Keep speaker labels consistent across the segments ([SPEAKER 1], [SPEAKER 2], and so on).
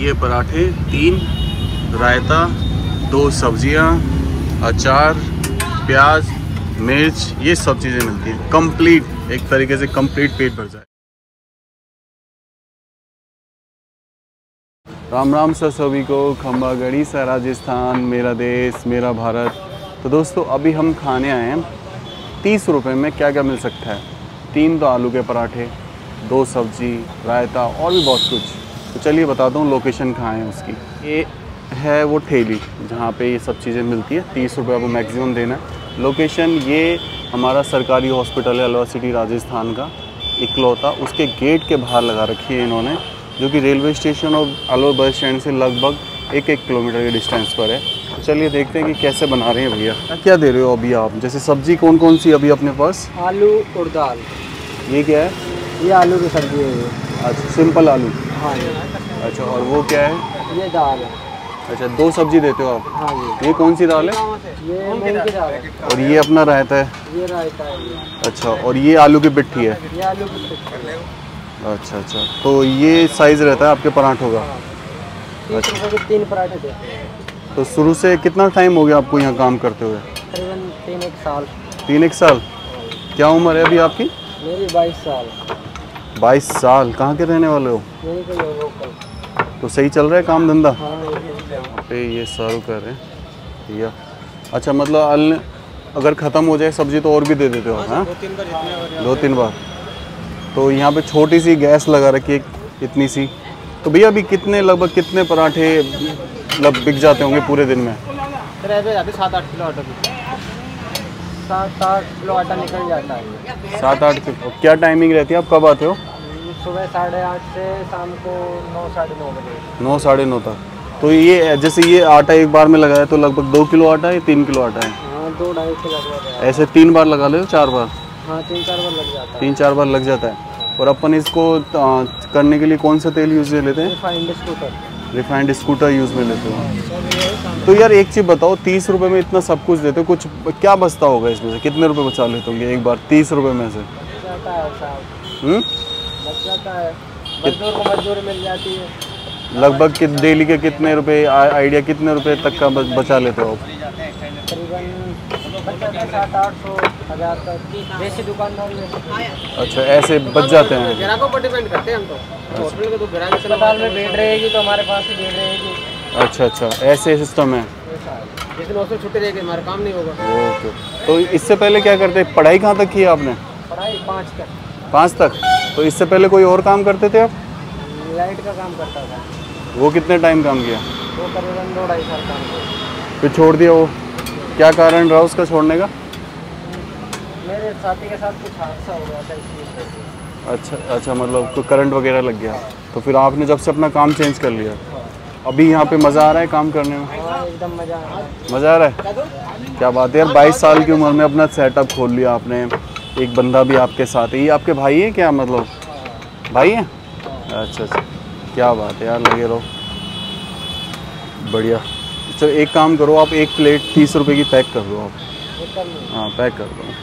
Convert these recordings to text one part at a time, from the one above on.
[SPEAKER 1] ये पराठे 3, रायता, 2 सब्जियां, अचार, प्याज, मिर्च, ये सब चीज़ें मिलती हैं। कंप्लीट, एक तरीके से कंप्लीट पेट भर जाए। राम राम सर सभी को, खंबा गढ़ी सा राजस्थान, मेरा देश मेरा भारत। तो दोस्तों अभी हम खाने आए हैं। 30 रुपये में क्या क्या मिल सकता है। 3 तो आलू के पराठे, 2 सब्जी, रायता और भी बहुत कुछ। तो चलिए बताता हूँ लोकेशन कहाँ है उसकी। ये है वो ठेली जहाँ पे ये सब चीज़ें मिलती है। 30 रुपये आपको मैक्सिमम देना है। लोकेशन ये हमारा सरकारी हॉस्पिटल है अलवर सिटी राजस्थान का इकलौता, उसके गेट के बाहर लगा रखी है इन्होंने, जो कि रेलवे स्टेशन और अलवर बस स्टैंड से लगभग 1 किलोमीटर के डिस्टेंस पर है। तो चलिए देखते हैं कि कैसे बना रहे हैं भैया। क्या दे रहे हो अभी आप? जैसे सब्जी कौन कौन सी अभी अपने पास?
[SPEAKER 2] आलू और दाल। ये क्या है? ये आलू की सब्जी है।
[SPEAKER 1] अच्छा, सिंपल आलू।
[SPEAKER 2] हाँ।
[SPEAKER 1] अच्छा, और वो क्या है?
[SPEAKER 2] ये दाल है।
[SPEAKER 1] अच्छा, 2 सब्जी देते हो आप?
[SPEAKER 2] हाँ जी।
[SPEAKER 1] ये कौन सी दाल है?
[SPEAKER 2] ये मूंग की दाल है।
[SPEAKER 1] और ये अपना रायता है?
[SPEAKER 2] ये रायता है।
[SPEAKER 1] अच्छा, और ये आलू की पिट्ठी है?
[SPEAKER 2] ये आलू की पिट्ठी है।
[SPEAKER 1] अच्छा अच्छा, तो ये साइज़ रहता है आपके पराठों का?
[SPEAKER 2] 30 रुपये के 3 पराठे देते हैं।
[SPEAKER 1] तो शुरू से कितना टाइम हो गया आपको यहाँ काम करते हुए?
[SPEAKER 2] तकरीबन 3-1 साल।
[SPEAKER 1] 3-1 साल। क्या उम्र है अभी आपकी?
[SPEAKER 2] मेरी 22 साल।
[SPEAKER 1] 22 साल। कहाँ के रहने वाले हो?
[SPEAKER 2] मेरी कोई लोकल।
[SPEAKER 1] तो सही चल रहा है काम धंधा?
[SPEAKER 2] हाँ।
[SPEAKER 1] पे ये सर्व कर रहे हैं भैया। अच्छा, मतलब अगर ख़त्म हो जाए सब्जी तो और भी दे देते हो? हाँ, 2-3 बार। तो यहाँ पे छोटी सी गैस लगा रखी है इतनी सी। तो भैया अभी लगभग कितने पराठे बिक जाते होंगे पूरे दिन में?
[SPEAKER 2] 7-8 किलो आटा। 7-8 किलो आटा निकल जाता है।
[SPEAKER 1] 7-8 किलो। क्या टाइमिंग रहती है, आप कब आते हो?
[SPEAKER 2] सुबह 8:30 से शाम को 9-9:30 बजे।
[SPEAKER 1] 9-9:30 तक। तो ये जैसे ये आटा एक बार में लगाया तो लगभग 2 किलो आटा है, 3 किलो आटा है?
[SPEAKER 2] हाँ, 2-2.5 किलो लग जाता है।
[SPEAKER 1] ऐसे 3 बार लगा ले, 4 बार?
[SPEAKER 2] हाँ, 3-4 बार लग जाता है।
[SPEAKER 1] 3-4 बार लग जाता है। और अपन इसको करने के लिए कौन सा तेल यूज़ में लेते हैं? रिफाइंड स्कूटर यूज़ में लेते हो। तो यार एक चीज़ बताओ, 30 रुपये में इतना सब कुछ देते हो, कुछ क्या बचता होगा इसमें से? कितने रुपए बचा लेते होंगे एक बार 30 रुपये में से?
[SPEAKER 2] बच जाता है। मजदूर को मजदूरी मिल जाती है।
[SPEAKER 1] लगभग डेली के कितने रुपए, आइडिया कितने रुपए तक का बचा लेते हो आप?
[SPEAKER 2] तकरीबन 700-800 1000 तक देसी दुकानदार में।
[SPEAKER 1] अच्छा, ऐसे बच जाते हैं?
[SPEAKER 2] ग्राहकों पर डिपेंड करते हैं हम तो। होटल के तो ग्राहक अस्पताल में बेड रहेगी तो हमारे पास ही बेड रहेगी।
[SPEAKER 1] अच्छा अच्छा, ऐसे सिस्टम है।
[SPEAKER 2] जिस दिन हॉस्टल छुट्टी रहेगी हमारा काम नहीं होगा।
[SPEAKER 1] ओके। तो इससे पहले क्या करते? पढ़ाई कहाँ तक की आपने?
[SPEAKER 2] पढ़ाई 5 तक।
[SPEAKER 1] 5 तक। तो इससे पहले कोई और काम करते थे आप?
[SPEAKER 2] लाइट का काम करता था।
[SPEAKER 1] वो कितने टाइम काम किया?
[SPEAKER 2] वो करीबन 2-2.5 साल काम किया।
[SPEAKER 1] फिर छोड़ दिया वो? क्या कारण रहा उसका छोड़ने का?
[SPEAKER 2] मेरे साथी के साथ कुछ हादसा हो गया था इसलिए।
[SPEAKER 1] अच्छा अच्छा, मतलब कोई करंट वगैरह लग गया। तो फिर आपने जब से अपना काम चेंज कर लिया। अभी यहाँ पे मज़ा आ रहा है काम करने में?
[SPEAKER 2] हाँ, एकदम मज़ा आ रहा है।
[SPEAKER 1] मज़ा आ रहा है? क्या बात है यार, 22 साल की उम्र में अपना सेटअप खोल लिया आपने। एक बंदा भी आपके साथ है। ये आपके भाई है क्या? मतलब भाई हैं? अच्छा अच्छा, क्या बात है यार, लगे रहो। बढ़िया। चलो एक काम करो, आप 1 प्लेट 30 रुपये की पैक कर दो आप। हाँ, पैक कर दो।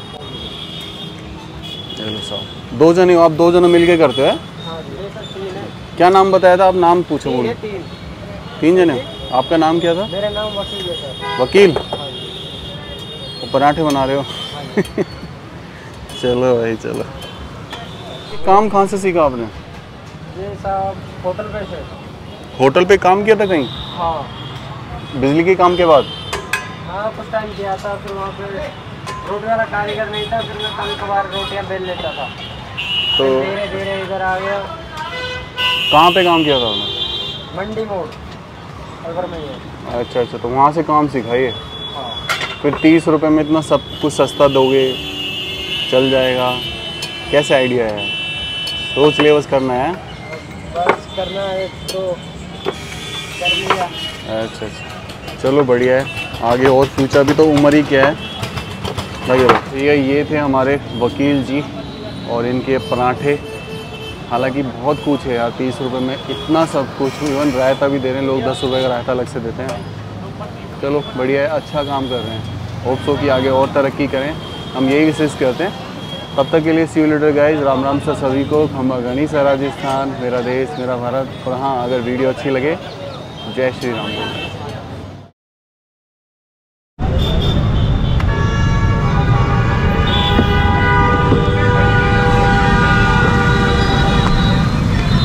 [SPEAKER 1] चलो साहब, 2 जने हो आप? 2 जने मिल के करते हो? क्या नाम बताया था आप? नाम पूछो। 3 जने? आपका नाम क्या था?
[SPEAKER 2] मेरा नाम वकील है सर।
[SPEAKER 1] वकील? वो पराठे बना रहे हो? चलो भाई चलो। काम कहाँ से सीखा आपने?
[SPEAKER 2] ये साहब होटल पे से।
[SPEAKER 1] होटल पे काम किया था कहीं?
[SPEAKER 2] हाँ।
[SPEAKER 1] बिजली के काम के बाद?
[SPEAKER 2] हाँ, कुछ टाइम किया था। फिर वहाँ पे रोटी वाला कारीगर नहीं था, फिर मैं कभी कभार रोटियाँ बेल लेता था। तो धीरे धीरे इधर आ गया।
[SPEAKER 1] कहाँ पे काम किया था आपने?
[SPEAKER 2] मंडी मोड़ अलवर में है।
[SPEAKER 1] अच्छा अच्छा, तो वहाँ से काम सीखा ये?
[SPEAKER 2] हाँ।
[SPEAKER 1] फिर 30 रुपये में इतना सब कुछ सस्ता दोगे, चल जाएगा? कैसे आइडिया है? सोच ले बस करना है?
[SPEAKER 2] बस करना है तो कर लिया।
[SPEAKER 1] अच्छा अच्छा, चलो बढ़िया है। आगे और फ्यूचर भी तो, उम्र ही क्या है, लगे रहो। ये थे हमारे वकील जी और इनके पराठे। हालांकि बहुत कुछ है यार, 30 रुपये में इतना सब कुछ। इवन रायता भी दे रहे हैं लोग, 10 रुपये का रायता अलग से देते हैं। चलो बढ़िया है, अच्छा काम कर रहे हैं। होप सो कि आगे और तरक्की करें, हम यही विशेष करते हैं। तब तक के लिए see you later guys. Ram Ram से सभी को। खम्बा गणिसा राजस्थान, मेरा देश मेरा भारत। और हाँ, अगर वीडियो अच्छी लगे जय श्री राम।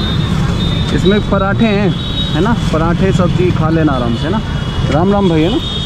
[SPEAKER 1] इसमें पराठे हैं, है ना, पराठे सब्जी खा लेना आराम से ना। राम राम भैया ना।